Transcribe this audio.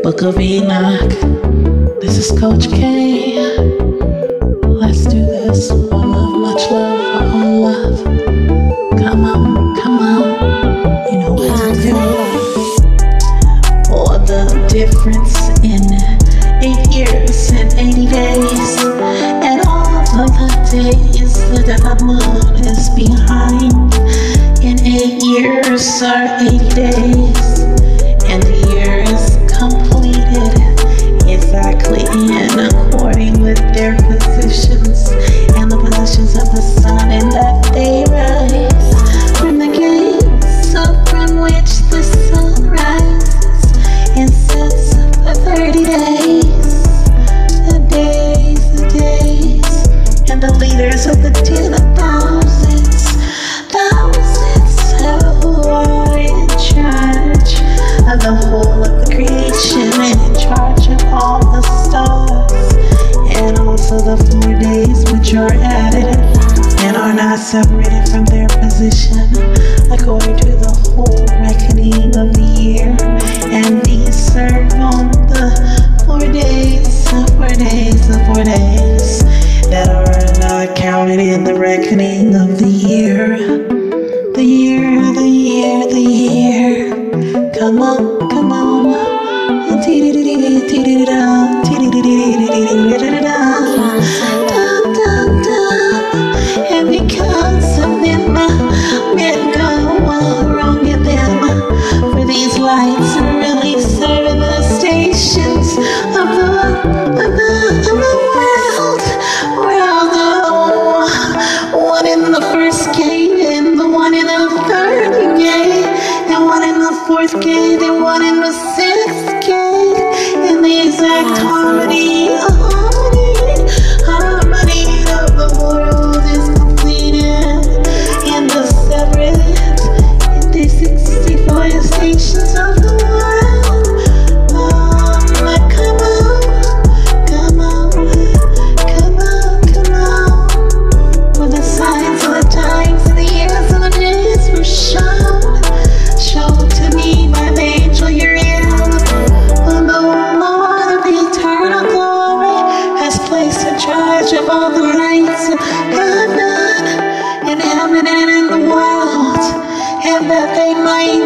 Book of Enoch. This is Coach K. Let's do this. One love, much love, all love. Come on, come on. You know what to do. For the difference in 8 years and 80 days, and all of the days that the moon is behind. In 8 years are 80 days, and the year is completed exactly in according with their positions and the positions of the sun, and that they rise from the gates from which the sun rises and sets for 30 days, the days, and the leaders of the 10 of thousands who are in charge of the whole of the creation, and in charge of all the stars, and also the 4 days which are added and are not separated from their position according to the whole reckoning of the year. And these serve on the 4 days that are not counted in the reckoning of the year. The year. Come on. And because of them, men go wrong with them. For these lights are really serving the stations of the world. One in the first gate, and the one in the third gate, and one in the fourth gate, and one in the sixth gate, and the exact harmony of the world is completed in the separate, in the 64 stations of the world. Come on. For the signs of the times and the years and the days were shown to me by the angel Uriel. When the Lord of the eternal glory has placed in charge of all the lights of heaven and in the world, and that they might